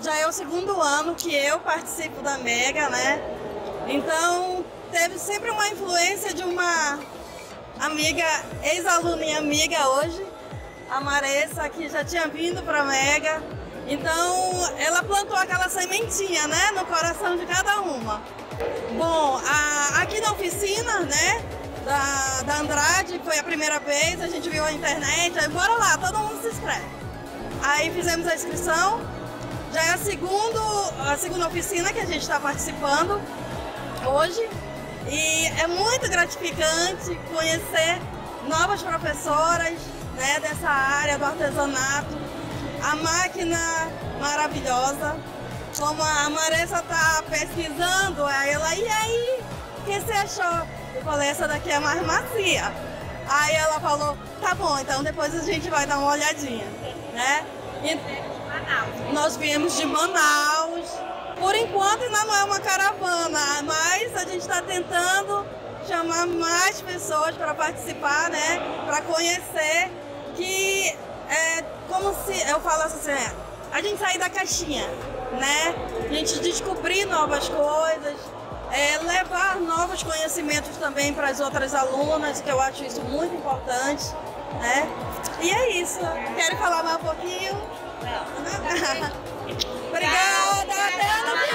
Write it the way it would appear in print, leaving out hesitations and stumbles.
já é o segundo ano que eu participo da Mega, né? Então, teve sempre uma influência de uma amiga, ex-aluna e amiga hoje, a Maressa, que já tinha vindo para a Mega. Então, ela plantou aquela sementinha, né, no coração de cada uma. Bom, aqui na oficina, né, da Andrade, foi a primeira vez, a gente viu a internet, aí bora lá, todo mundo se inscreve. Aí fizemos a inscrição, já é a segunda oficina que a gente está participando hoje. E é muito gratificante conhecer novas professoras, né, dessa área do artesanato, a máquina maravilhosa. Como a Maressa está pesquisando, ela, e aí, o que você achou? Eu falei, essa daqui é mais macia. Aí ela falou, tá bom, então depois a gente vai dar uma olhadinha, né? E nós viemos de Manaus. Por enquanto ainda não é uma caravana, mas a gente está tentando chamar mais pessoas para participar, né? Para conhecer, que é como se, eu falo assim, a gente sair da caixinha, né? A gente descobrir novas coisas, levar novos conhecimentos também para as outras alunas, que eu acho isso muito importante, né? E é isso. Querem falar mais um pouquinho? Não. Obrigada, até ano que vem.